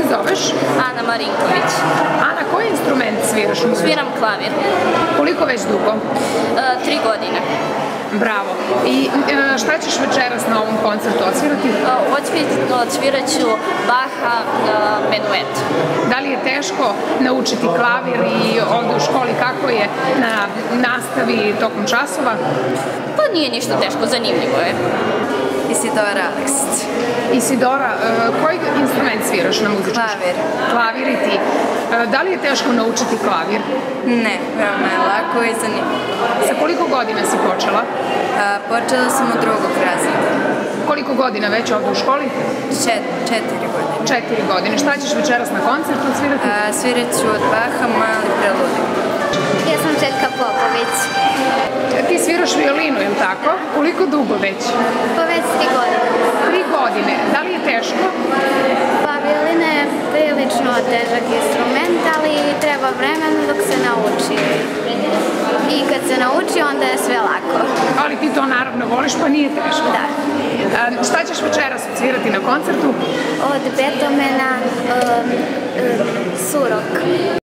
se zoveš? Ana Marinković. Ana, koji instrument sviraš? Sviram klavir. Koliko već dugo? 3 godine. Bravo. I šta ćeš večeras na ovom koncertu odsvirati? Odsvirat ću Baha Menuet. Da li je teško naučiti klavir i ovde u školi kako je na nastavi tokom časova? Pa nije ništa teško, zanimljivo je. Isidora Aleksić. Isidora, koji instrument sviraš na muzičku školu? Klavir. Klavir i ti. Da li je teško naučiti klavir? Ne, veoma je lako i zanimljivo. Sa koliko godina si počela? Počela sam od 2. razreda. Koliko godina već ovde u školi? 4 godine. 4 godine. Šta ćeš večeras na koncertu svirati? Svirat ću od Baha Mali preludnik. Ja sam Željka Popović. Ti sviraš violinu, je li tako? Koliko dugo već? Pa već 3 godine. 3 godine. Da li je teško? Pa violina je prilično težak instrument, ali treba vremena dok se nauči. I kad se nauči, onda je sve lako. Ali ti to naravno voliš, pa nije teško. Da. Šta ćeš večeras odsvirati na koncertu? Od Beethovena Surok.